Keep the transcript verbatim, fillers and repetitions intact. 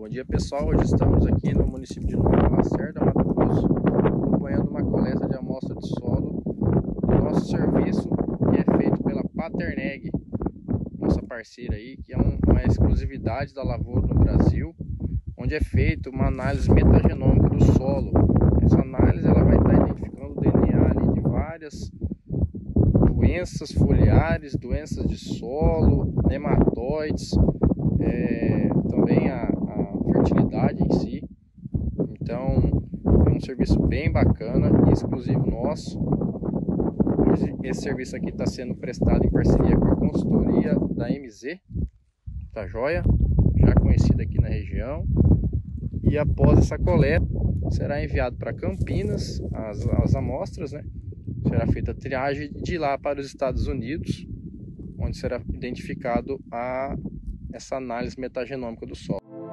Bom dia, pessoal. Hoje estamos aqui no município de Nova Lacerda, Mato Grosso, acompanhando uma coleta de amostra de solo. Nosso serviço que é feito pela Paterneg, nossa parceira aí, que é um, uma exclusividade da lavoura no Brasil, onde é feita uma análise metagenômica do solo. Essa análise ela vai estar identificando o D N A ali de várias doenças foliares, doenças de solo, nematóides, é, também a, a fertilidade em si. Então é um serviço bem bacana e exclusivo nosso. Hoje esse serviço aqui está sendo prestado em parceria com a consultoria da M Z, tá joia? Já conhecida aqui na região. E após essa coleta será enviado para Campinas as, as amostras, né? Será feita a triagem de lá para os Estados Unidos, onde será identificado a, essa análise metagenômica do solo.